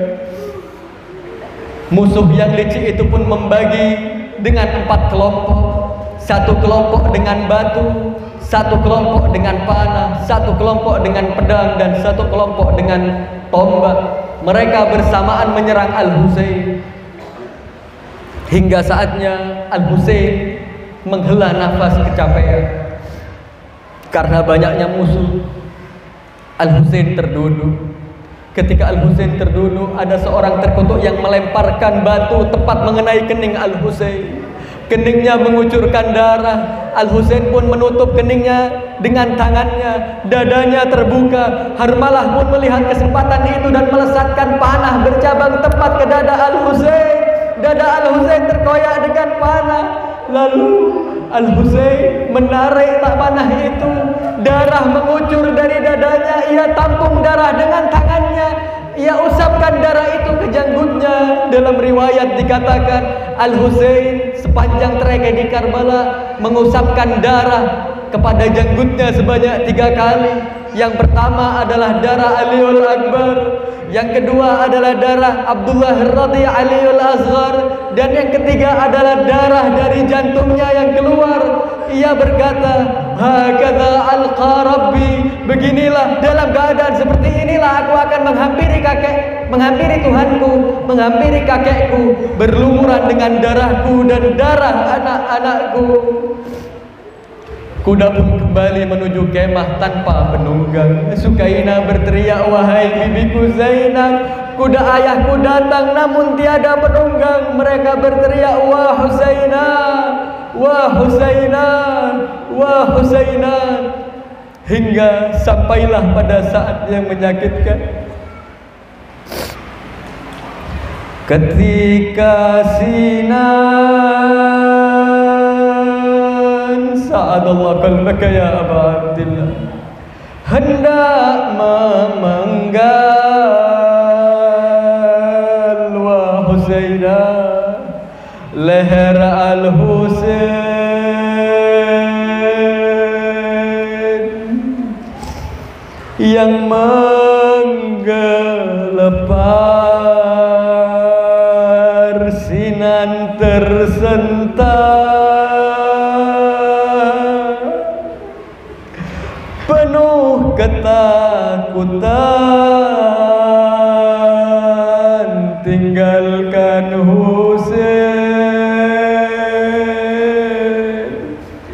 Musuh yang licik itu pun membagi dengan empat kelompok. Satu kelompok dengan batu, satu kelompok dengan panah, satu kelompok dengan pedang, dan satu kelompok dengan tombak. Mereka bersamaan menyerang Al-Husain. Hingga saatnya Al-Husain menghela nafas kecapean. Karena banyaknya musuh, Al-Husain terduduk. Ketika Al-Husain terduduk, ada seorang terkutuk yang melemparkan batu tepat mengenai kening Al-Husain. Keningnya mengucurkan darah. Al-Husain pun menutup keningnya dengan tangannya. Dadanya terbuka. Harmalah pun melihat kesempatan itu dan melesatkan panah bercabang tepat ke dada Al-Husain. Dada Al-Husain terkoyak dengan panah. Lalu Al-Husain menarik tak panah itu. Darah mengucur dari dadanya. Ia tampung darah dengan tangannya. Ia usapkan darah itu ke janggutnya. Dalam riwayat dikatakan Al-Husain sepanjang tragedi Karbala mengusapkan darah kepada janggutnya sebanyak tiga kali. Yang pertama adalah darah Aliul Akbar, yang kedua adalah darah Abdullah Radhi Aliul Asghar, dan yang ketiga adalah darah dari jantungnya yang keluar. Ia berkata, hakadha alqa rabbi, beginilah dalam keadaan seperti inilah aku akan menghampiri kakek, menghampiri Tuhanku, menghampiri kakekku, berlumuran dengan darahku dan darah anak-anakku. Kuda pun kembali menuju kemah tanpa penunggang. Sukainah berteriak, wahai bibiku Zainab, kuda ayahku datang namun tiada penunggang. Mereka berteriak, wah Husainah, wah Husainah, wah Husainah, hingga sampailah pada saat yang menyakitkan. Ketika Sinan, sa'adallah qalbaka ya Aba Abdillah, hendak memenggal wa Husainah leher Al-Husain yang menggelepar. Sinan tersentak ketakutan, tinggalkan Husain,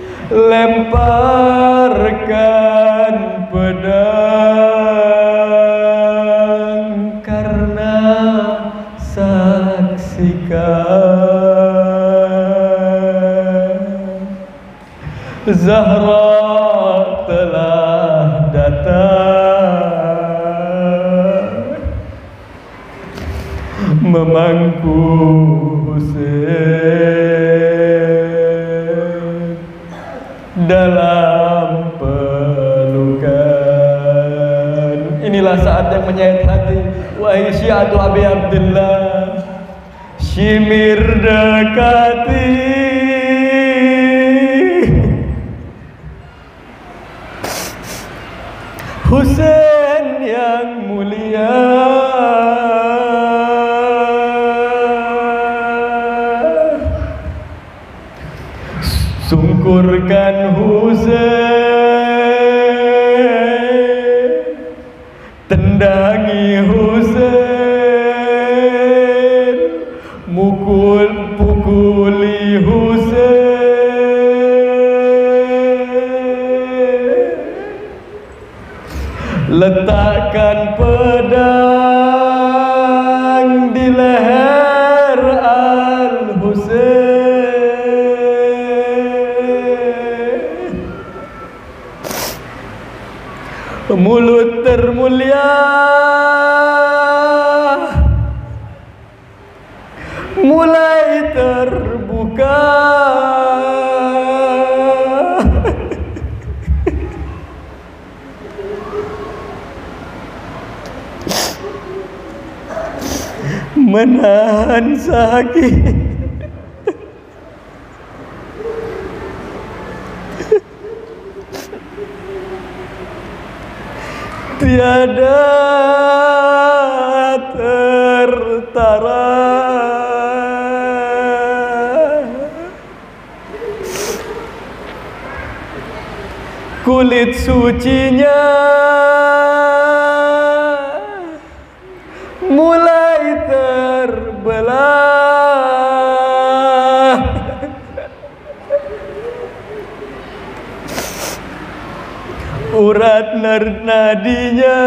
lemparkan pedang karena saksikan Zahra telah datang memangku Husain dalam pelukan. Inilah saat yang menyayat hati, wahai syiatu Abi Abdillah, Shimir dekati Husain yang mulia, sungkurkan Husain, tendangi Husain, mukul pukuli Husain, letakkan pedang di leher Al-Husain. Mulut termulia mulai terbuka, menahan sakit. Tiada tertara kulit sucinya, mulai terbelah, urat nadinya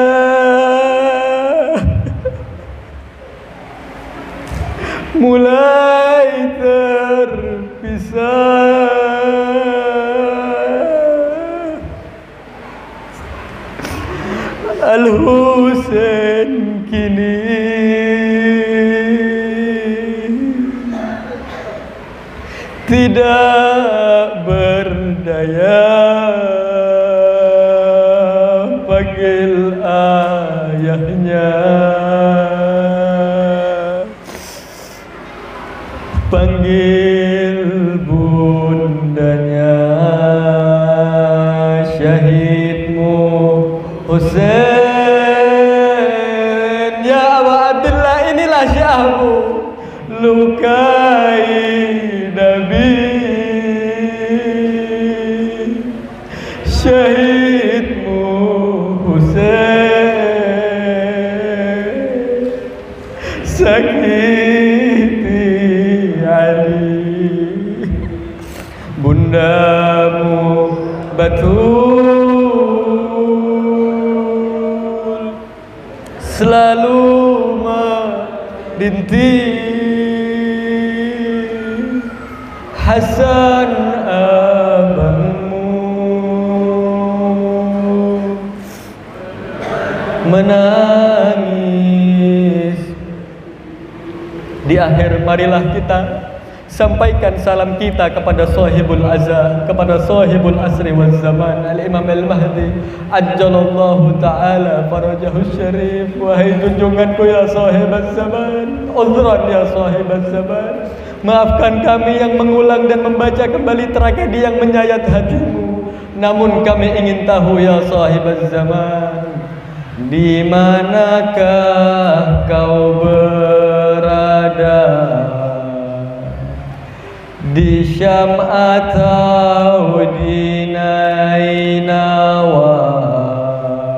mulai terpisah. Al-Husain kini tidak berdaya, panggil ayahnya, panggil bundanya, syahidmu Husain. Ya Aba Abdillah, inilah syahmu, lukai Nabi, syahidmu Husain, sakiti Ali, bundamu Batul selalu merintih, Hasan abangmu menangis. Di akhir marilah kita sampaikan salam kita kepada sahibul azan, kepada sahibul asri wal zaman, al-imam al-mahdi ajjalallahu ta'ala farajahu syarif. Wahai junjunganku ya sahibul zaman, uzran ya sahibul zaman, maafkan kami yang mengulang dan membaca kembali tragedi yang menyayat hatimu. Namun kami ingin tahu ya sahibul zaman, di manakah kau berada, di Syam atau di Nainawa?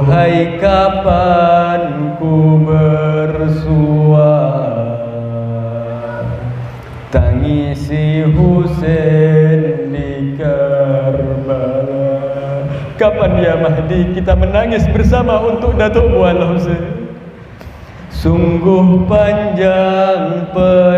Duhai kapan ku bersua tangisi Husain di Karbala. Kapan ya Mahdi kita menangis bersama untuk Datuk Muhammad Husain? Sungguh panjang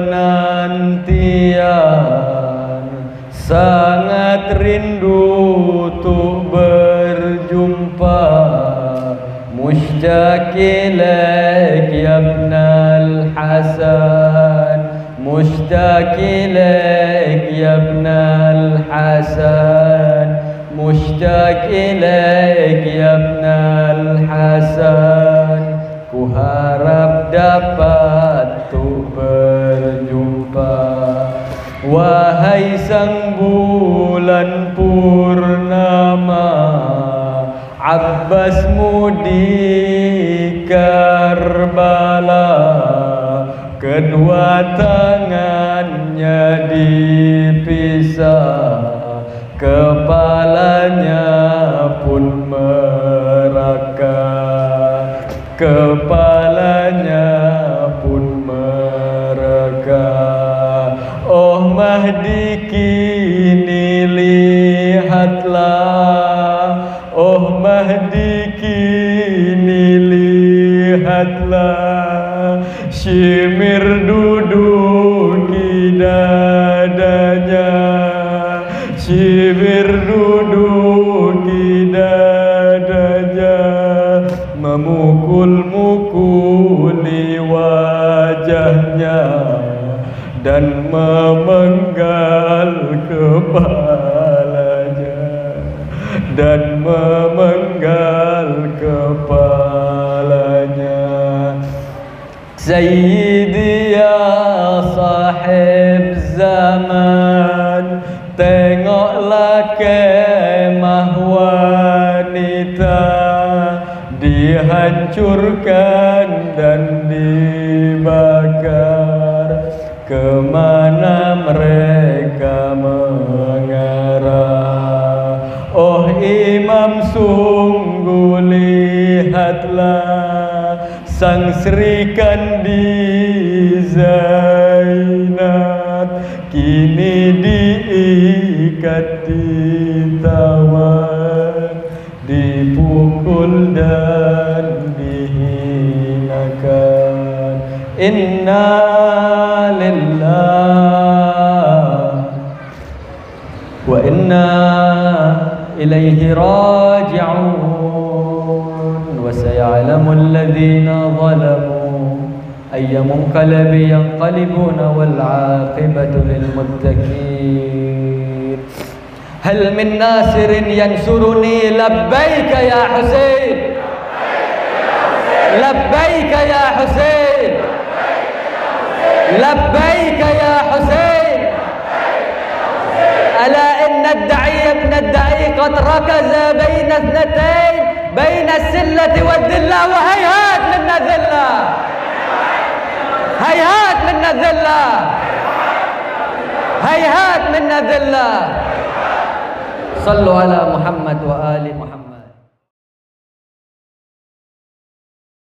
penantian, sangat rindu untuk berjumpa. Mushtaq ilaik ya ibnal Hasan, mushtaq ilaik ya ibnal Hasan, mushtaq ilaik ya ibnal Hasan. Ku harap dapat tu berjumpa. Wahai sang bulan purnama, Abbasmu di Karbala, kedua tangannya dipisah, kepalanya pun meraka, kepalanya pun mereka. Oh Mahdi kini lihatlah, oh Mahdi kini lihatlah, Syimir duduk di dadanya, Syimir duduk di dadanya, memukul-mukuli wajahnya dan memenggal kepalanya, dan memenggal kepalanya. Sayyidi ya sahib zaman, tengoklah kemah wanita dihancurkan dan dibakar. Kemana mereka mengarah? Oh Imam, sungguh lihatlah, sang Sri Kandi Zainab kini diikat, ditawan, dipukul dan dihinakan. Inna lillah wa inna ilaihi raji'un. Wa sayalamu alladhina zalamu ayya munqalabi yanqalibuna wal 'aqibatu lil muttaqin. Hal min nasirin yansuruni labbaika ya Husain, labbaika ya Husain, labbaika ya Husain. Ala inna ad-da'i ibn ad-da'i qad rakaza baina ithnatayn, baina as-sillati wad-dhillah, wa hayhat minna dhillah, hayhat minna dhillah, hayhat minna dhillah. Sallu ala Muhammad wa ali Muhammad.